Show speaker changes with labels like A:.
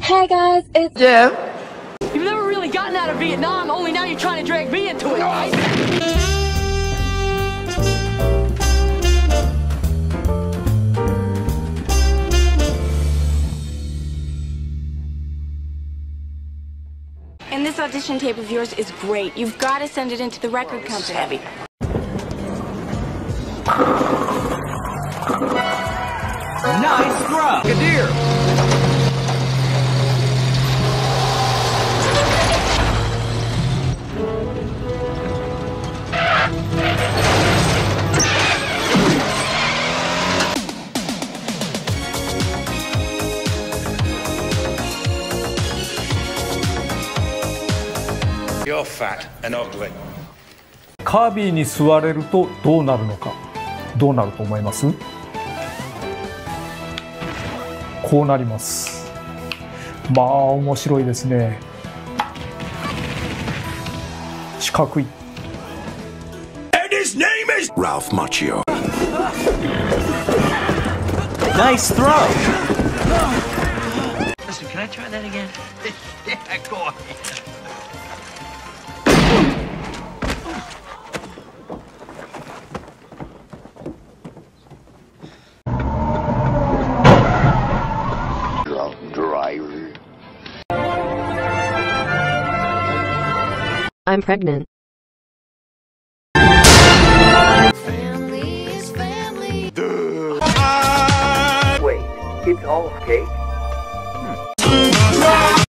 A: Hey guys, it's
B: Jeff.
C: You've never really gotten out of Vietnam, only now you're trying to drag me into it.
A: and this audition tape of yours is great. You've got to send it into the record company.
B: This is heavy.
D: Nice throw!
B: Good deer.
E: You're fat and ugly.
F: カービィに座れるとどうなるのか。どうなると思います？こうなります。まあ面白いですね。四角い。
E: And his name is Ralph Macchio.
D: Nice throw!
C: Listen, can I try that again? Yeah, go on.
G: I'm pregnant.
H: Family is family.
B: Wait, it's all cake?